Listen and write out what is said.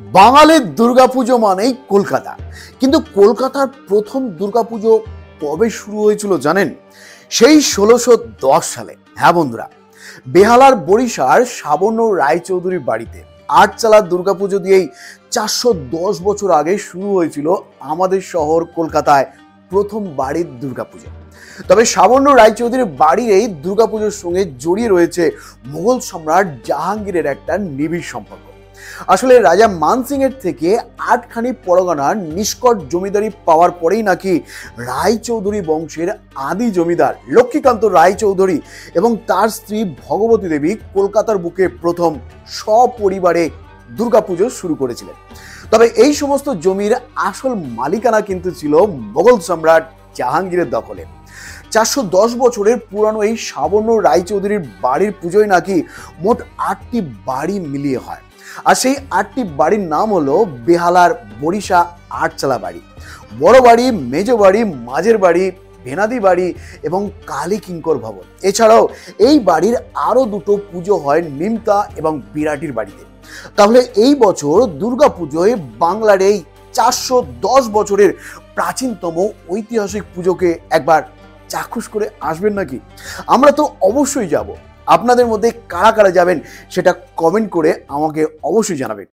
বাঙালির দুর্গাপুজো মানেই কলকাতা। কিন্তু কলকাতার প্রথম দুর্গাপুজো কবে শুরু হয়েছিল জানেন? সেই ১৬১০ সালে। হ্যাঁ বন্ধুরা, বেহালার বরিশার সাবর্ণ রায়চৌধুরীর বাড়িতে আটচালা দুর্গাপুজো দিয়েই ৪১০ বছর আগে শুরু হয়েছিল আমাদের শহর কলকাতায় প্রথম বাড়ির দুর্গাপুজো। তবে সাবর্ণ রায়চৌধুরীর বাড়ির এই দুর্গাপুজোর সঙ্গে জড়িয়ে রয়েছে মুঘল সম্রাট জাহাঙ্গীরের একটা নিবিড় সম্পর্ক। আসলে রাজা মানসিং এর থেকে আটখানি পরগনার নিষ্কট জমিদারি পাওয়ার পরেই নাকি রায়চৌধুরী বংশের আদি জমিদার লক্ষ্মীকান্ত রায়চৌধুরী এবং তার স্ত্রী ভগবতী দেবী কলকাতার বুকে প্রথম সপরিবারে দুর্গাপুজো শুরু করেছিলেন। তবে এই সমস্ত জমির আসল মালিকানা কিন্তু ছিল মোগল সম্রাট জাহাঙ্গীরের দখলে। ৪১০ বছরের পুরানো এই সাবর্ণ রায়চৌধুরীর বাড়ির পুজোয় নাকি মোট ৮টি বাড়ি মিলিয়ে হয়। আর সেই ৮টি বাড়ির নাম হলো বেহালার বরিশা আটচালা বাড়ি, বড় বাড়ি, মেজ বাড়ি, মাঝের বাড়ি, ভেনাদি বাড়ি এবং কালী কিঙ্কর ভবন। এছাড়াও এই বাড়ির আরো দুটো পুজো হয় নিমতা এবং বিরাটির বাড়িতে। তাহলে এই বছর দুর্গাপুজোয় বাংলার এই ৪১০ বছরের প্রাচীনতম ঐতিহাসিক পুজোকে একবার চাক্ষুষ করে আসবেন নাকি? আমরা তো অবশ্যই যাব। আপনাদের মধ্যে কারা কারা যাবেন সেটা কমেন্ট করে আমাকে অবশ্যই জানাবেন।